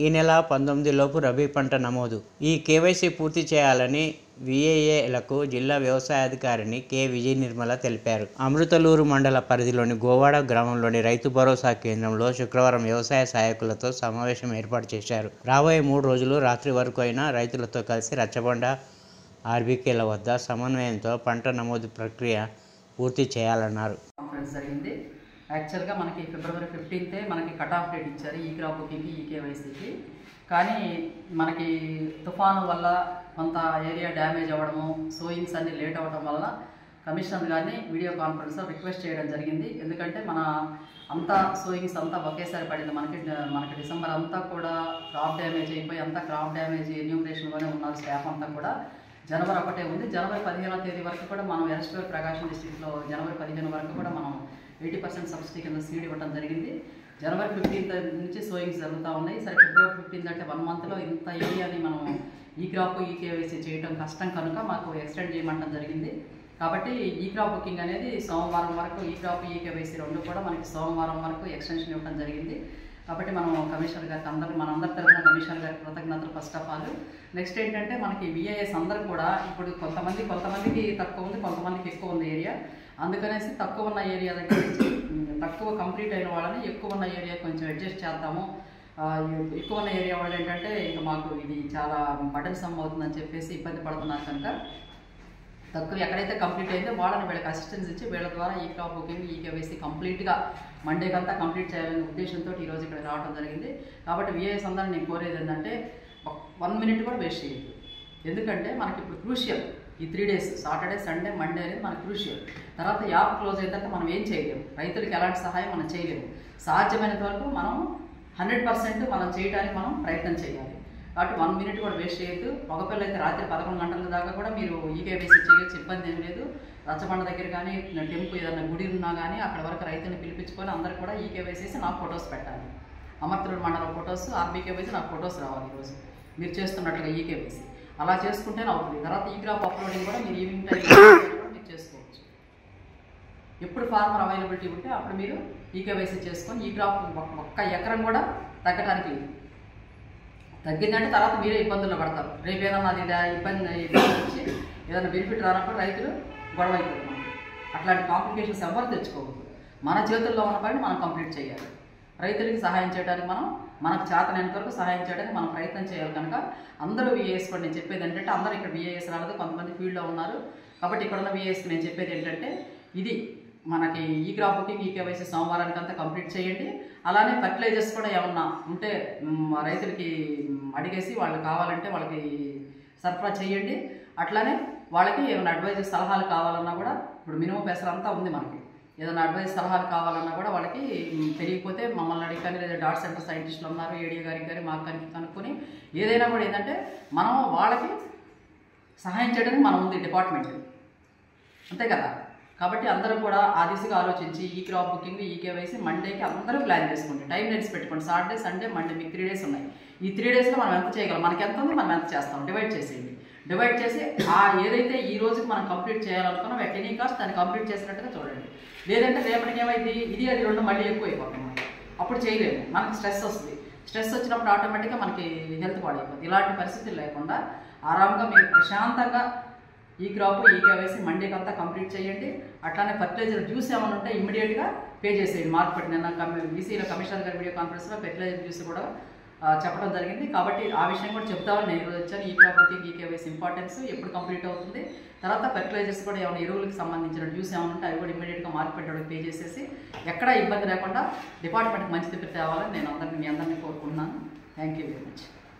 ఈ నెల 19 లోపు రబీ పంట నమోదు. ఈ కేవైసీ పూర్తి చేయాలని వీఏఏలకు జిల్లా వ్యవసాయాధికారిని కె విజయ నిర్మల తెలిపారు. అమృతలూరు మండల పరిధిలోని గోవాడ గ్రామంలోని రైతు భరోసా కేంద్రంలో శుక్రవారం వ్యవసాయ సహాయకులతో సమావేశం ఏర్పాటు చేశారు. రాబోయే 3 రోజులు రాత్రి వరకు అయినా రైతులతో కలిసి రచ్చబండ ఆర్బీకేల వద్ద సమన్వయంతో పంట నమోదు ప్రక్రియ పూర్తి చేయాలన్నారు. యాక్చువల్గా మనకి ఫిబ్రవరి 15th మనకి కట్ ఆఫ్ డేట్ ఇచ్చారు ఈ క్రాప్ బుకింగ్కి ఈ కేవైసీకి. కానీ మనకి తుఫాను వల్ల కొంత ఏరియా డ్యామేజ్ అవ్వడము, సోయింగ్స్ అన్నీ లేట్ అవ్వడం వల్ల కమిషనర్ గారిని వీడియో కాన్ఫరెన్స్లో రిక్వెస్ట్ చేయడం జరిగింది. ఎందుకంటే మన అంతా సోయింగ్స్ అంతా ఒకేసారి పడింది. మనకి డిసెంబర్ అంతా కూడా క్రాప్ డ్యామేజ్ అయిపోయి అంతా క్రాప్ డ్యామేజ్ ఎన్యూమరేషన్లోనే ఉన్నారు స్టాఫ్ అంతా కూడా. జనవరి 1 ఉంది. జనవరి 15వ తేదీ వరకు కూడా మనం ఎస్టోర్ ప్రకాశం డిస్ట్రిక్ట్లో జనవరి 15 వరకు కూడా మనం 80% సబ్సిడీ కింద సీడ్ ఇవ్వడం జరిగింది. జనవరి 15th నుంచి సోయింగ్స్ జరుగుతూ ఉన్నాయి. సరే ఫిబ్రవరి 15 అంటే 1 monthలో ఇంత ఏరియాని మనం ఈ క్రాప్ ఈ కేవైసీ చేయడం కష్టం కనుక మాకు ఎక్స్టెండ్ చేయమంటం జరిగింది. కాబట్టి ఈ క్రాప్ బుకింగ్ అనేది సోమవారం వరకు ఈ క్రాప్ ఈ కేవైసీ 2 కూడా మనకి సోమవారం వరకు ఎక్స్టెన్షన్ ఇవ్వడం జరిగింది. కాబట్టి మనం కమిషనర్ గారికి మనందరి తరఫున కమిషనర్ గారికి కృతజ్ఞతలు ఫస్ట్ ఆఫ్ ఆల్. నెక్స్ట్ ఏంటంటే మనకి విఐఎస్ అందరూ కూడా ఇప్పుడు కొంతమందికి తక్కువ ఉంది, కొంతమందికి ఎక్కువ ఉంది ఏరియా. అందుకనేసి తక్కువ ఉన్న ఏరియా దగ్గర నుంచి తక్కువ కంప్లీట్ అయిన వాళ్ళని ఎక్కువ ఉన్న ఏరియా కొంచెం అడ్జస్ట్ చేద్దాము. ఎక్కువ ఉన్న ఏరియా వాళ్ళు ఏంటంటే ఇంకా మాకు ఇది చాలా బటన్ సమ్ అవుతుందని చెప్పేసి ఇబ్బంది పడుతున్నారు కనుక తక్కువ ఎక్కడైతే కంప్లీట్ అయిందో వాళ్ళని వీళ్ళకి అసిస్టెన్స్ ఇచ్చి వీళ్ళ ద్వారా ఈ క్రాప్ బుకింగ్ ఈ కేవైసీ కంప్లీట్గా మండేకంతా కంప్లీట్ చేయాలనే ఉద్దేశంతో ఈరోజు ఇక్కడ రావడం జరిగింది. కాబట్టి విఐఎస్ అందరిని నేను కోరేది ఏంటంటే 1 minute కూడా వేస్ట్ చేయొద్దు. ఎందుకంటే మనకి ఇప్పుడు క్రూషియల్ ఈ 3 days సాటర్డే సండే మండే అనేది మనకు క్రూషియల్. తర్వాత యాప్ క్లోజ్ అయిందంటే మనం ఏం చేయలేము, రైతులకు ఎలాంటి సహాయం మనం చేయలేము. సాధ్యమైనంత వరకు మనం 100% మనం చేయడానికి మనం ప్రయత్నం చేయాలి. కాబట్టి 1 minute కూడా వేస్ట్ చేయొద్దు. మగపిల్లలు అయితే రాత్రి 11 గంటల దాకా కూడా మీరు ఈ కేవైసీ చేయొచ్చు, ఇబ్బంది ఏం లేదు. రచ్చబండ దగ్గర కానీ టెంపుల్ ఏదైనా గుడి ఉన్నా కానీ అక్కడ వరకు రైతుని పిలిపించుకొని అందరూ కూడా ఈ కేవైసీ నాకు ఫొటోస్ పెట్టాలి. అమర్తలూరు మండలం ఫొటోస్, ఆర్బీకేవైసీ నాకు ఫొటోస్ రావాలి ఈరోజు మీరు చేస్తున్నట్లుగా ఈ కేవైసీ. అలా చేసుకుంటేనే అవుతుంది. తర్వాత ఈ క్రాప్ అప్లోడింగ్ కూడా మీరు ఈవినింగ్ టైం మీరు చేసుకోవచ్చు. ఎప్పుడు ఫార్మర్ అవైలబిలిటీ ఉంటే అప్పుడు మీరు ఈ కేవైసీ చేసుకొని ఈ క్రాప్ 1 ఎకరం కూడా తగ్గడానికి లేదు. తగ్గిందంటే తర్వాత మీరే ఇబ్బందుల్లో పడతారు. రేపు ఏదన్నా అది ఇబ్బంది వచ్చి ఏదైనా బెనిఫిట్ రానప్పుడు రైతులు గొడవ అవుతుంది. అట్లాంటి కాంప్లికేషన్స్ ఎవరు తెచ్చుకోవద్దు. మన చేతుల్లో ఉన్న పని మనం కంప్లీట్ చేయాలి. రైతులకి సహాయం చేయడానికి మనకు చేతనైనంత వరకు సహాయం చేయడానికి మనం ప్రయత్నం చేయాలి. కనుక అందరూ విఏఎస్ కూడా నేను చెప్పేది ఏంటంటే అందరూ ఇక్కడ విఏఎస్ రాలేదు, కొంతమంది ఫీల్డ్లో ఉన్నారు. కాబట్టి ఇక్కడ ఉన్న విఏఎస్కి నేను చెప్పేది ఏంటంటే ఇది మనకి e crop booking e KYC సోమవారానికి అంతా కంప్లీట్ చేయండి. అలానే ఫర్టిలైజర్స్ కూడా ఏమన్నా ఉంటే రైతులకి అడిగేసి వాళ్ళు కావాలంటే వాళ్ళకి సరఫరా చేయండి. అట్లానే వాళ్ళకి ఏమైనా అడ్వైజ్ సలహాలు కావాలన్నా కూడా ఇప్పుడు మినిమం పెసరంతా ఉంది మనకి. ఏదైనా అడ్వైజ్ సలహాలు కావాలన్నా కూడా వాళ్ళకి తెలియకపోతే మమ్మల్ని అడిగి లేదా డాట్ సెంటర్ సైంటిస్టులు ఉన్నారు, ఏడియో గారికి కానీ మాకు కనుక్కొని ఏదైనా కూడా ఏంటంటే మనం వాళ్ళకి సహాయం చేయడానికి మనం ఉంది డిపార్ట్మెంట్, అంతే కదా. కాబట్టి అందరూ కూడా ఆ దిశగా ఆలోచించి e crop booking e KYC మండేకి అందరూ ప్లాన్ చేసుకోండి. టైం లైన్స్ పెట్టుకోండి. సాటర్డే సండే మండే మీకు 3 days ఉన్నాయి. ఈ 3 daysలో మనం ఎంత చేయగలం, మనకి ఎంత ఉంది మనం ఎంత చేస్తాం డివైడ్ చేసేయండి. డివైడ్ చేసి ఏదైతే ఈ రోజుకి మనం కంప్లీట్ చేయాలనుకున్నాం ఎట్ ఎనీ కాస్ట్ దాన్ని కంప్లీట్ చేసినట్టుగా చూడండి. లేదంటే రేపటికి ఏమైంది ఇది అది 2 మళ్ళీ ఎక్కువ అయిపోతుంది, అప్పుడు చేయలేము. మనకి స్ట్రెస్ వస్తుంది. స్ట్రెస్ వచ్చినప్పుడు ఆటోమేటిక్గా మనకి హెల్త్ పాడైపోతుంది. ఇలాంటి పరిస్థితులు లేకుండా ఆరాంగా మీరు ప్రశాంతంగా ఈ క్రాప్ ఈ కేవైసీ మండేకి అంతా కంప్లీట్ చేయండి. అట్లానే ఫర్టిలైజర్ జ్యూస్ ఏమైనా ఉంటే ఇమ్మీడియట్గా పే చేసేయండి. మార్కెట్ నిన్న ఈసీలో కమిషనర్ గారి వీడియో కాన్ఫరెన్స్లో ఫర్టిలైజర్ జ్యూస్ కూడా చెప్పడం జరిగింది. కాబట్టి ఆ విషయం కూడా చెప్తామని నేను ఈరోజు వచ్చాను. E crop booking e KYC importance ఎప్పుడు కంప్లీట్ అవుతుంది. తర్వాత ఫర్టిలైజర్స్ కూడా ఏమైనా ఎరువులకు సంబంధించిన జ్యూస్ ఏమైనా ఉంటే అవి కూడా ఇమ్మీడియట్గా మార్కెట్ వాళ్ళకి పే చేసేసి ఎక్కడా ఇబ్బంది లేకుండా డిపార్ట్మెంట్కి మంచి తిప్పి తేవాలని నేను మీ అందరినీ కోరుకుంటున్నాను. Thank you very much.